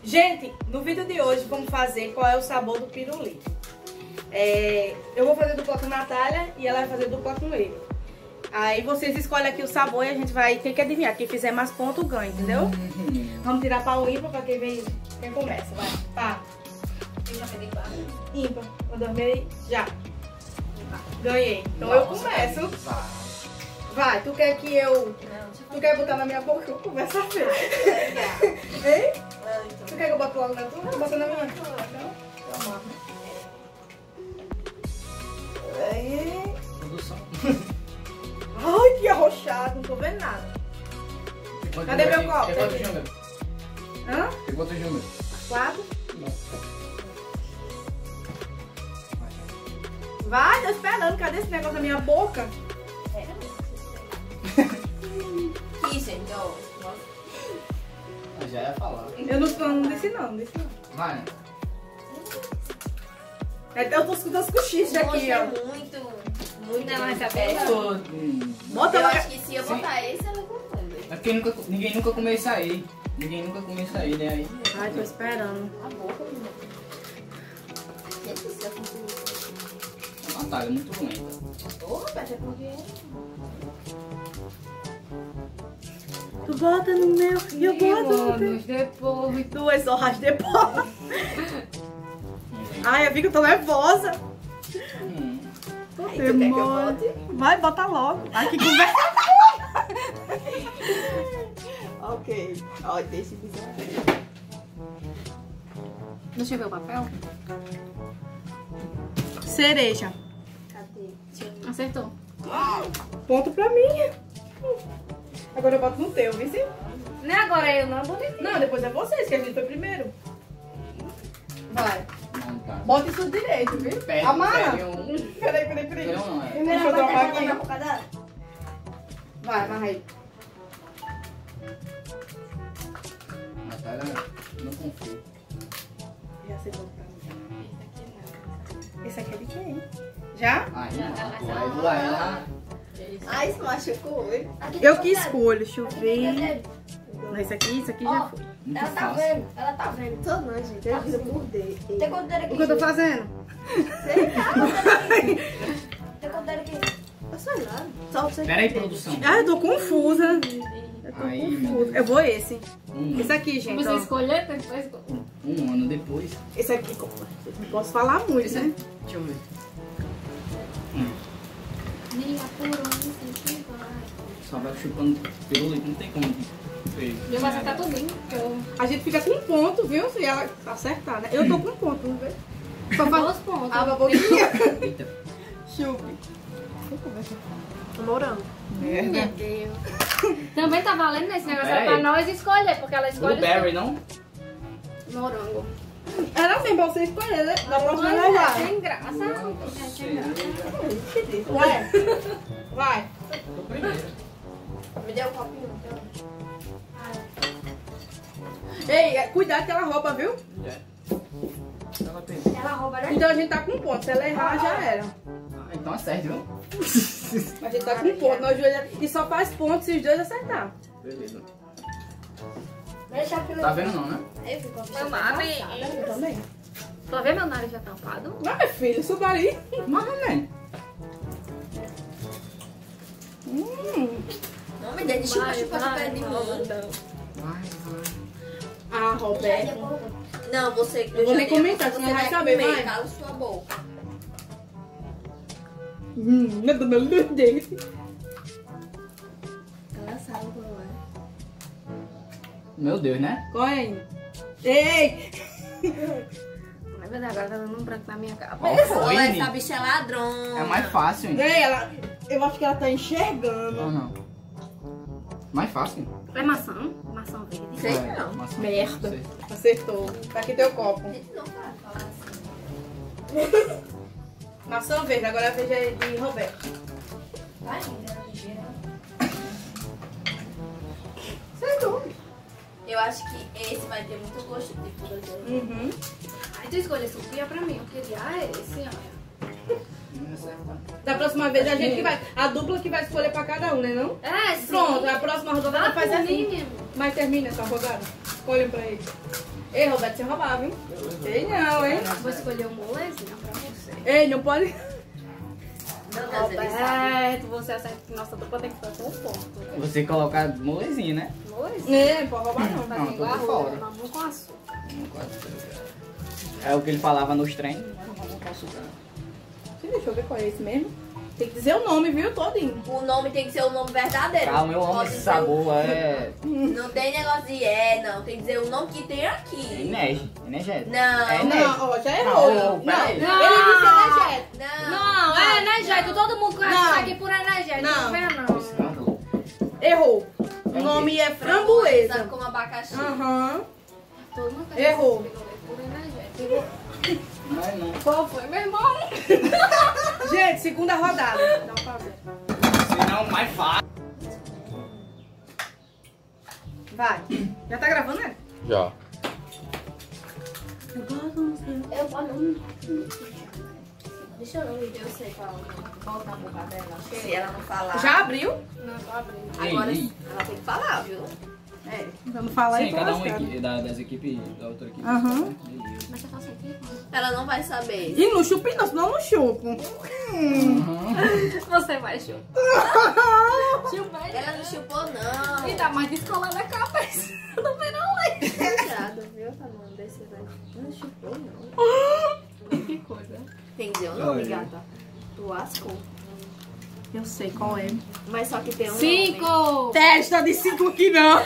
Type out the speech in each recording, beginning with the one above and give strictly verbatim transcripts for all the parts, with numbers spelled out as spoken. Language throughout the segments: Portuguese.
Gente, no vídeo de hoje vamos fazer qual é o sabor do pirulito. É, eu vou fazer dupla com a Natália e ela vai fazer dupla com ele. Aí vocês escolhem aqui o sabor e a gente vai ter que adivinhar. Quem fizer mais pontos ganha, entendeu? Uhum. Vamos tirar para o ímpar para quem vem, quem começa. Vai, pá. Eu já peguei quatro. Ímpar. Eu dormi já. Ganhei. Então Nossa, eu começo. Vai, tu quer que eu... Não, tu quer botar na minha boca? Eu começo a ver. Hein? Não, então. Tu quer que eu bote logo na tua? Eu boto na minha. Então, toma. Aí. Produção. Ai, que arrochado, não tô vendo nada. Cadê meu copo? Tem quantos números? Hã? Tem quantos números? Quatro. Vai, tô esperando. Cadê esse negócio na minha boca? Isso, então. Eu já ia falar. Eu não, não disse não, não disse não. Vai, né? Eu tô escutando os cochichos aqui, ó. Muito, muito. Não, essa é, boca. Hum, Bota eu lá. acho que se eu botar sim. Esse, ela confunde. É porque nunca, ninguém nunca comeu isso aí. Ninguém nunca comeu isso aí, né? Aí. Ai, tô esperando. A boca, menina. Que isso, eu consigo. Natália, muito lenta. Ô, rapaz, é porque... Tu bota no meu e eu boto no teu. Depois. Duas horas depois. Ai, eu vi que eu tô nervosa. Hum. Tô Aí, tu quer que eu bote? Vai, bota logo. Ai, que conversa. Ok. Ó, deixa eu ver. Deixa eu ver o papel. Cereja. Cadê? Acertou. Ponto pra mim. Agora eu boto no teu, viu? Não é agora eu, não, bonitinho. Não, depois é vocês, que a gente foi primeiro. Vai. Não, tá. Bota isso direito, viu? Pega, Amarra. pega um. Peraí, peraí, peraí. Não, não é. Deixa eu dar uma aqui. na boca dela. Vai, amarra aí. Natália, não confio. Já sei qual pra mim. Esse aqui é de quem? Já? Ai, não. Vai doar ela. Ai, isso machucou. Eu que escolho, deixa eu ver. Não, esse aqui, isso aqui já foi. Muito Ela tá fácil. vendo, ela tá vendo. Tô não, gente. Eu juro por Deus. Tem quanto dedo aqui? O que eu tô fazendo? Sei lá, tem quanto dedo aqui? Eu sei lá. Só você. Pera aí, produção. Ah, eu tô confusa. Eu tô Aí, confusa. Eu vou esse. Um, Esse aqui, gente. Você Ó. escolher, depois... um ano depois. Esse aqui, não posso falar muito, Esse né? é- Deixa eu ver. Nem apurou, não sei o que vai. Só vai chupando pirulito, não tem como. Eu vou acertar tudinho, porque eu... A gente fica com um ponto, viu? Se ela acertar, né? Eu tô com um ponto, vamos ver. Só faz os pontos. Ah, uma boquinha. Eita. Chupe. Morango. Meu Deus. Também tá valendo nesse negócio Pera pra aí. nós escolher, porque ela escolhe... Blueberry, não? Morango. Era assim pra você escolher, né? Da próxima Mas vez é vai. sem graça. É sem graça. Vai. Vai. Tô primeiro. Me deu um copinho, então. Ei, cuidado que ela rouba, viu? É. Ela tem. Ela rouba, né? Então a gente tá com um ponto. Se ela errar, já era. Ah, então acerte, viu? A gente tá com um ponto. Nós dois... E só faz ponto se os dois acertar. Beleza. Deixa aquilo. Tá vendo não, né? Eu fico Meu nariz. Eu também. Tô vendo meu nariz já tampado? Vai, meu filho, isso daí. Mas, né? Hum. Não me dê de chupa, chupa de pé de mim. Vai, vai. Ah, Roberto. Não, você. Eu vou nem já- comentar, você senão vai saber, comer, vai. Cala sua boca. Hum, meu Deus, meu Deus. Ela sabe qual é. Meu Deus, né? Corre. Ei! Mas agora tá dando um branco na minha cara. Qual foi, Olha, essa menino? bicha é ladrão. É mais fácil, hein? Ei, ela... Eu acho que ela tá Não, enxergando. não. Mais fácil. É maçã? Maçã verde. Sei É, não. maçã, Merda. não sei. Acertou. Tá aqui teu copo. Gente, não vai falar assim. Maçã verde, agora a vez é de Roberto. Vai, menina, ligeira. Acertou. Eu acho que esse vai ter muito gosto de fruta. Uhum. Aí tu escolhe esse aqui, é pra mim. Eu queria ah, esse, olha. Não acerta. Da próxima vez a gente que vai... A dupla que vai escolher pra cada um, né não? É, sim. Pronto, a próxima rodada ela Ah, faz por assim. mim mesmo. Mas termina essa rodada. Escolhem pra ele. Ei, Roberto, você roubar, viu? Ei, não, hein? Vou escolher um molezinho pra você. Ei, não pode... Meu Deus, ele sabe. Roberto, você acerta que nossa dupla tem que fazer um ponto. Você colocar molezinho, né? Molezinho. É, não pode roubar, não. Tá Não, igual tô por arroz, fora. mamão com açúcar. É o que ele falava nos trem. Mas não posso dar. Deixa eu ver qual é esse mesmo. Tem que dizer o nome, viu, todinho. O nome tem que ser o nome verdadeiro. Calma, eu amo Pode esse ser sabor, é... o- Não tem negócio de é, não. Tem que dizer o nome que tem aqui. Energia, energético. Não. É Não, energia. ó, já errou. Não, Não, peraí. ele disse energético. Não. Não, é energético. Todo mundo conhece Não. isso aqui por energético. Não. Não, pera não. Escândalo. Errou. O É o nome é Sabe framboesa. como abacaxi. Aham. Todo mundo conhece Errou. esse pirulito por energético. Mas não. Qual foi, meu irmão? Gente, segunda rodada. Dá um favor. Se não, mais fácil. Vai. Já tá gravando, né? Já. Eu falo. Deixa eu ver. Eu sei qual. Volta a boca dela. Se ela não falar. Já abriu? Não, tô abrindo. Agora Ei, ei. ela tem que falar, viu? É. Vamos falar Sim, aí cada um pra equi- da, das equipes, da outra equipe. Aham. Beleza. Mas eu faço aqui. Ela não vai saber. E não chupe não, senão eu não chupo. Aham. Você vai chupar. Ela não chupou, não. E tá mais descolada a cabeça do pirulito. Cuidado, viu, tamanho desse velho? Não chupou, não. Que coisa. Tem que dizer o nome, Olha. gata. Tu lascou. Eu sei qual é. Mas só que tem um nome. Cinco. Testa de cinco aqui não.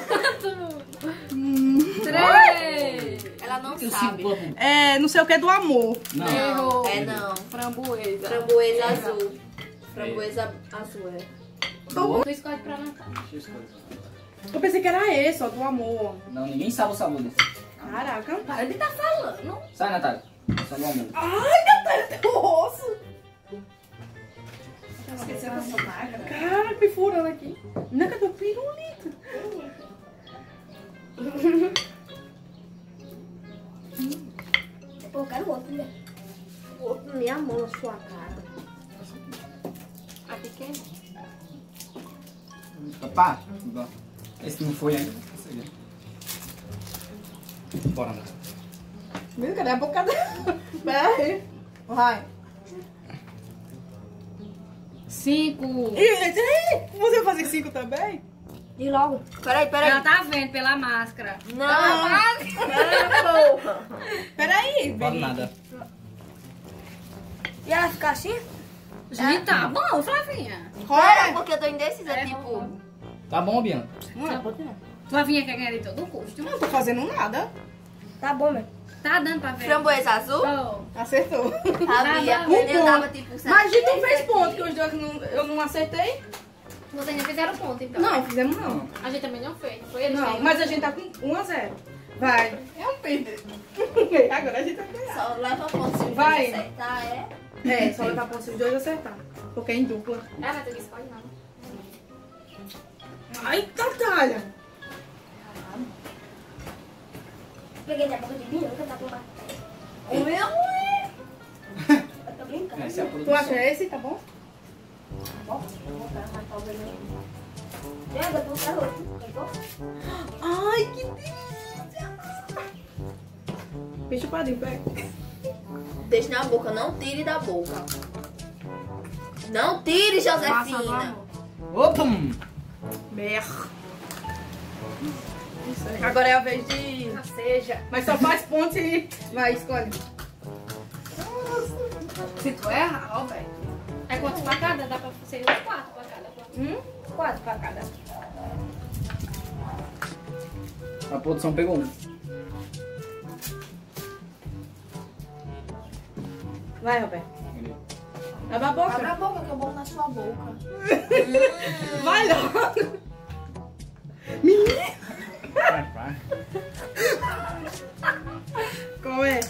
Três. Ela não Eu sabe. sinto- É, não sei o que é do amor. Não. Errou. É não. Framboesa. Framboesa azul. Framboesa azul, é. Tu escolhe pra Natália. Deixa eu escolher. Eu pensei que era esse, ó, do amor. Não, ninguém sabe o sabor desse. Caraca. Para de tá falando. Sai, Natália. Sabe o amor. Ai, Natália, teu rosto. Esqueceu que eu sou magra. Cara, me furando aqui. Não é que eu tô pirulito. Pô, eu quero outro, né? O outro me amou na sua cara. A pequena? Pá, esse não foi ainda. Esse aí. Bora, Natália. Meu, cadê a boca dela? Pera aí. Vai. Cinco. Ih, peraí. Você vai fazer cinco também? E logo. Peraí, peraí. Ela tá vendo pela máscara. Não, ah, porra. Peraí. Não falo Vem. nada. E ela fica assim? Gente, tá bom, Flavinha. Pera, porque eu tô indecisa, É, tipo... Tá bom, Bianca? Não é, pode não. Flavinha quer ganhar de todo custo. Não tô fazendo nada. Tá bom, meu. Tá dando pra ver. Framboesa azul? Oh. Acertou. Sabia. Um Eu ponto. dava tipo... Mas a gente não sete, fez sete. ponto, que os dois não, eu não acertei. Vocês não fizeram ponto, então. Não, fizemos não. A gente também não fez. Foi eles Não, que- mas a gente tá com um a zero. Vai. É um perder. Agora a gente vai ganhar. Só leva ponto se o Vai. juiz acertar, é? É, só levar ponto se os dois acertar. Porque é em dupla. Ah, mas tu escolhe não. Ai, Natália. Peguei da boca de mim, nunca tá com uma... O meu é... Eu tô brincando. Essa é a Tu produção. acha esse, tá bom? Bom, eu vou botar mais talvez não. Já, depois tá outro. Pegou? Ai, que delícia. Deixa o padrinho, pega. Deixa na boca, não tire da boca. Não tire, Massa do Josefina. amor. Opa! Mer. Agora é a vez de... Seja. Mas só faz ponto e... Vai, escolhe. Se tu errar, ó, velho. É quanto pra cada? Dá pra ser uns quatro pra cada. Hum? Quatro pra cada. A produção pegou um. Vai, Roberto. Abre a boca. Abre a boca que eu boto na sua boca. Vai logo. Menina. Vai, vai. Qual é?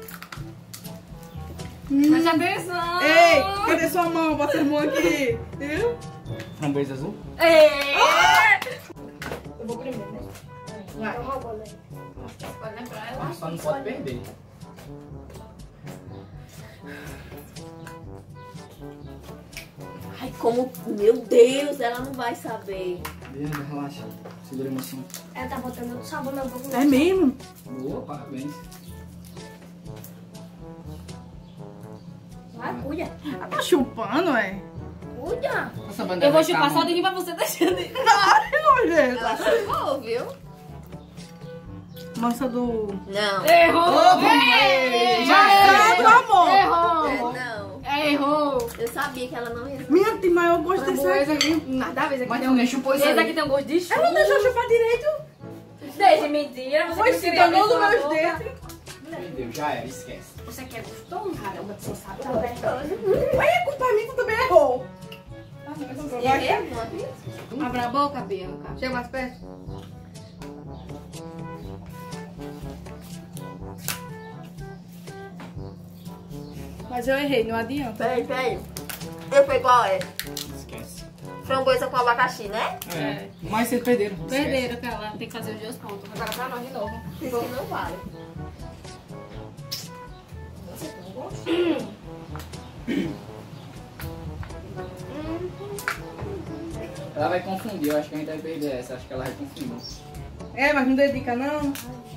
Preste atenção. Ei, cadê sua mão? Bota a mão aqui. Viu? Framboesa azul? Ei. Eu vou primeiro, né? Vai. Pode lembrar ela. Só não pode perder. Ai, como... Meu Deus, ela não vai saber. Beleza, relaxa. Segura a emoção. Ela Ela tá botando outro sabor na boca. É mesmo? Boa, parabéns. Vai, cuida. Ela tá chupando, é? Cuida. Eu vou chupar só daqui pra você deixando. Ai, nojento. Ela chupou, viu? Mansa do... Não. Errou! Já é do amor. É, Errou! não. É, errou! Eu sabia que ela não ia. Minha tem maior gosto desse Esse aqui. aqui, nada a ver, esse aqui Mas tem tu um... nem chupou isso Esse aí. aqui tem um gosto de chumbo. Ela não deixou chupar direito. Desde mentira, você Foi não se queria danou abrir nos sua meus boca. dedos. Meu Deus, já era, esquece. Isso aqui é gostoso, caramba, você sabe. Tá gostoso. Mas é culpa minha, tu também errou. Errei, mano. Abra a boca, Bianca. Chega mais perto. Mas eu errei, não adianta. Peraí, peraí. Eu fui qual é? Esquece. Framboesa com abacaxi, né? É. Mas vocês perderam. esquece. Perderam, que ela tem que fazer os dois pontos. Agora pra nós de novo. Isso que não vale. Nossa, tem um gosto. Ela vai confundir, eu acho que a gente vai perder essa. Acho que ela vai confundir. É, mas não dedica não.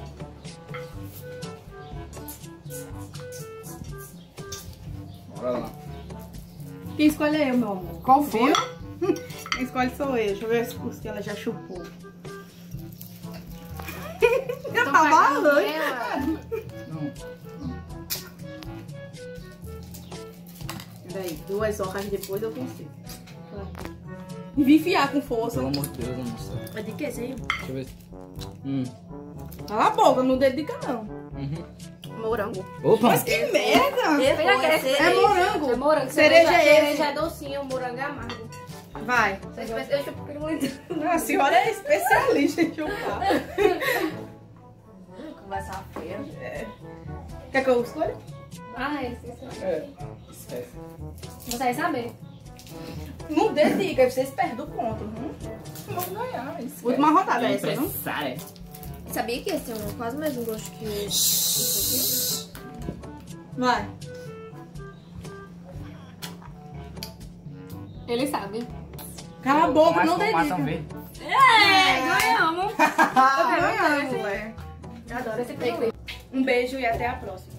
Bora lá. Quem escolhe é eu, meu amor. Qual foi? Quem escolhe sou eu. Deixa eu ver se curso que ela já chupou. Já tá balando. Não. Não. Peraí, duas horas depois eu consigo. E vim enfiar com força. Pelo amor de Deus, eu não sei. É de que esse aí? Deixa eu ver. Hum. Cala a boca, não dedica não. Uhum. Morango. Opa! Mas que merda! Errou, é É cereja. morango. É morango. Cereja é esse. Cereja é docinho, morango é amargo. Vai. Eu chupo pirulito. Não, a senhora é especialista em chupar. Hum, conversa feia. Quer que eu escolha? Ah, esse, esse. É. Esquece. Você vai saber. Não dedica, aí vocês perdem o ponto. Hum? Vamos ganhar. Esquece. Última rodada é essa, não? Empresária. Sabia que esse tem um, quase o mesmo gosto que esse Vai. Ele sabe. Cala a boca, Mais não formação dedica. verde. É, ganhamos. Ganhamos, moleque. Eu adoro esse pirulito. Um beijo e até a próxima.